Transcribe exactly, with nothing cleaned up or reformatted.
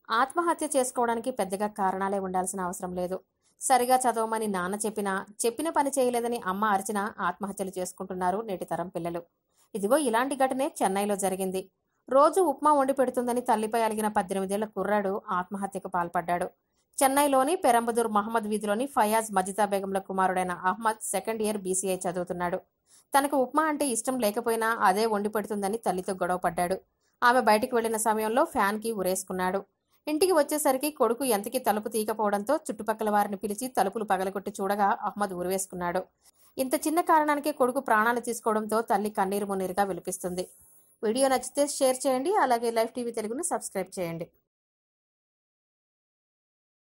ఆత్మహత్య చేసుకోవడానికి పెద్దగా కారణాలే ఉండాల్సిన అవసరం లేదు. సరిగా చదవమని నాన్న చెప్పినా, చెప్పిన పని చేయలేదని అమ్మ అరిచినా ఆత్మహత్యలు చేసుకుంటున్నారు నేటి తరం పిల్లలు. ఇదిగో ఇలాంటి ఘటనే చెన్నైలో జరిగింది. రోజు ఉప్మా వండి పెడుతుందని తల్లిపై అలిగిన పద్దెనిమిదేళ్ల కుర్రాడు ఆత్మహత్యకు పాల్పడ్డాడు. చెన్నైలోని పెరంబదూర్ మహమ్మద్ వీధిలోని ఫయాజ్ మజితా బేగంల కుమారుడైన అహ్మద్ సెకండ్ ఇయర్ బీసీఐ చదువుతున్నాడు. తనకు ఉప్మా అంటే ఇష్టం లేకపోయినా అదే వండి పెడుతుందని తల్లితో గొడవపడ్డాడు. ఆమె బయటికి వెళ్లిన సమయంలో ఫ్యాన్ కి ఉరేసుకున్నాడు. ఇంటికి వచ్చేసరికి కొడుకు ఎంతకీ తలుపు తీయకపోవడంతో చుట్టుపక్కల వారిని పిలిచి తలుపులు పగలగొట్టి చూడగా అహ్మద్ ఉరివేసుకున్నాడు. ఇంత చిన్న కారణానికే కొడుకు ప్రాణాలు తీసుకోవడంతో తల్లి కన్నీరు మున్నీరుగా విలిపిస్తుంది. వీడియో నచ్చితే షేర్ చేయండి. అలాగే లైవ్ టీవీ తెలుగును సబ్స్క్రైబ్ చేయండి.